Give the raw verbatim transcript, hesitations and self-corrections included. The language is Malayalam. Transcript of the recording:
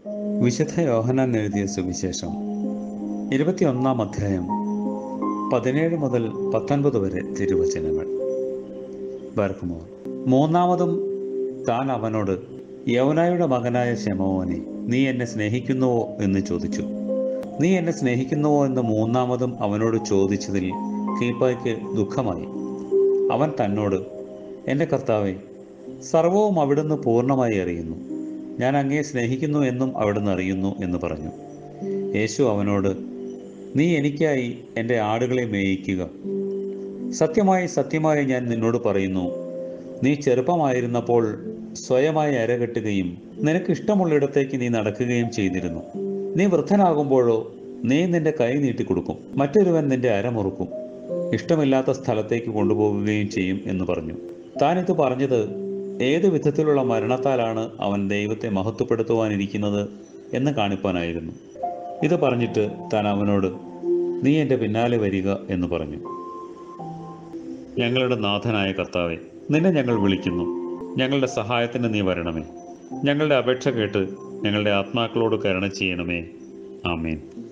വിശുദ്ധ യോഹന്നാൻ എഴുതിയ സുവിശേഷം ഇരുപത്തിയൊന്നാം അധ്യായം പതിനേഴ് മുതൽ പത്തൊൻപത് വരെ തിരുവചനങ്ങൾ. ബർക്കുമോർ മൂന്നാമതും താൻ അവനോട്, യൗനായുടെ മകനായ ശമോനെ, നീ എന്നെ സ്നേഹിക്കുന്നുവോ എന്ന് ചോദിച്ചു. നീ എന്നെ സ്നേഹിക്കുന്നുവോ എന്ന് മൂന്നാമതും അവനോട് ചോദിച്ചതിൽ കീപ്പായ്ക്ക് ദുഃഖമായി. അവൻ തന്നോട്, എൻ്റെ കർത്താവേ, സർവവും അവിടുന്ന് പൂർണ്ണമായി അറിയുന്നു. ഞാൻ അങ്ങയെ സ്നേഹിക്കുന്നു എന്നും അവിടുന്ന് അറിയുന്നു എന്ന് പറഞ്ഞു. യേശു അവനോട്, നീ എനിക്കായി എൻ്റെ ആടുകളെ മേയിക്കുക. സത്യമായി സത്യമായി ഞാൻ നിന്നോട് പറയുന്നു, നീ ചെറുപ്പമായിരുന്നപ്പോൾ സ്വയമായി അരകെട്ടുകയും നിനക്ക് ഇഷ്ടമുള്ളിടത്തേക്ക് നീ നടക്കുകയും ചെയ്തിരുന്നു. നീ വൃദ്ധനാകുമ്പോഴോ നീ നിന്റെ കൈ നീട്ടിക്കൊടുക്കും, മറ്റൊരുവൻ നിന്റെ അരമുറുക്കും, ഇഷ്ടമില്ലാത്ത സ്ഥലത്തേക്ക് കൊണ്ടുപോകുകയും ചെയ്യും എന്ന് പറഞ്ഞു. താനിത് പറഞ്ഞത് ഏതു വിധത്തിലുള്ള മരണത്താലാണ് അവൻ ദൈവത്തെ മഹത്വപ്പെടുത്തുവാനിരിക്കുന്നത് എന്ന് കാണിപ്പാനായിരുന്നു. ഇത് പറഞ്ഞിട്ട് താൻ അവനോട്, നീ എൻ്റെ പിന്നാലെ വരിക എന്ന് പറഞ്ഞു. ഞങ്ങളുടെ നാഥനായ കർത്താവേ, നിന്നെ ഞങ്ങൾ വിളിക്കുന്നു. ഞങ്ങളുടെ സഹായത്തിന് നീ വരണമേ. ഞങ്ങളുടെ അപേക്ഷ കേട്ട് ഞങ്ങളുടെ ആത്മാക്കളോട് കരുണ ചെയ്യണമേ. ആമേൻ.